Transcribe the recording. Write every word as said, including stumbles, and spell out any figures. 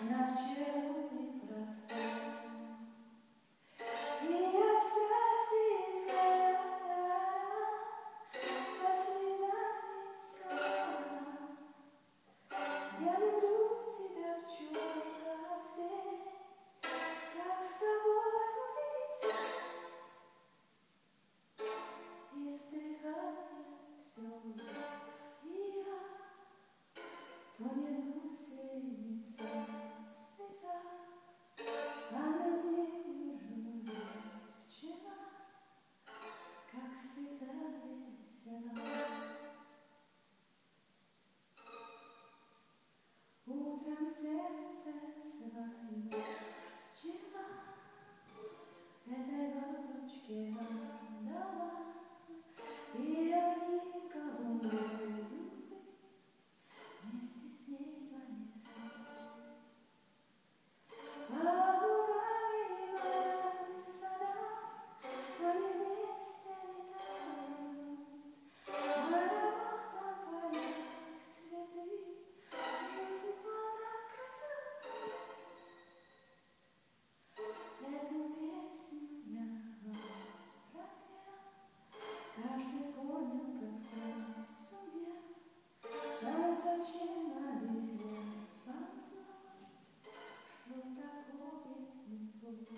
на пчелиный простор. И от страсти сгорала, со слезами сказала: я люблю тебя, пчелка, ответь, как с тобой улететь. И вздыхает все, и я тонет в гусенице слеза, а над ней жужжит пчела, как всегда весела. Утром сердце свое пчела этой бабочке отдала, и они голубую вместе с ней понесли. А лугами и полями, садами они вместе летают, ароматом поют цветы, жизнь полна красоты. Эту песню я пропел, каждый понял, как сам сумел. Так зачем объяснять вам знать, что такое любовь?